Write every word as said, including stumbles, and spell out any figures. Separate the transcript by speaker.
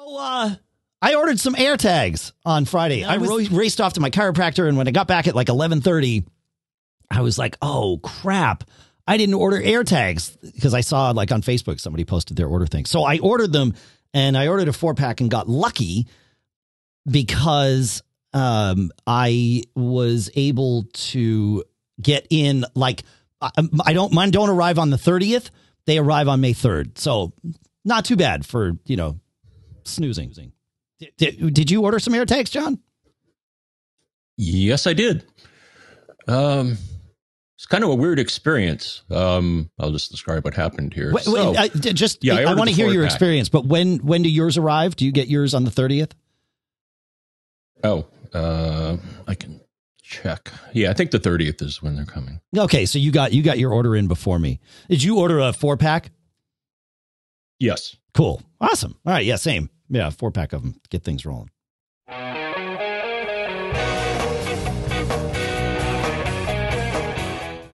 Speaker 1: So, uh, I ordered some AirTags on Friday. I was- raced off to my chiropractor, and when I got back at like eleven thirty, I was like, oh, crap. I didn't order AirTags because I saw like on Facebook somebody posted their order thing. So I ordered them, and I ordered a four-pack and got lucky because um, I was able to get in like I, I don't mine don't arrive on the thirtieth. They arrive on May third. So not too bad for, you know, snoozing. Did, did you order some AirTags, John?
Speaker 2: Yes, I did. Um, it's kind of a weird experience. Um, I'll just describe what happened here.
Speaker 1: Wait,
Speaker 2: so,
Speaker 1: wait, I, just,
Speaker 2: yeah, I,
Speaker 1: I want to hear your
Speaker 2: pack.
Speaker 1: experience, but when, when do yours arrive? Do you get yours on the thirtieth?
Speaker 2: Oh, uh, I can check. Yeah, I think the thirtieth is when they're coming.
Speaker 1: Okay, so you got you got your order in before me. Did you order a four pack?
Speaker 2: Yes.
Speaker 1: Cool. Awesome. All right. Yeah, same. Yeah, four pack of them. Get things rolling.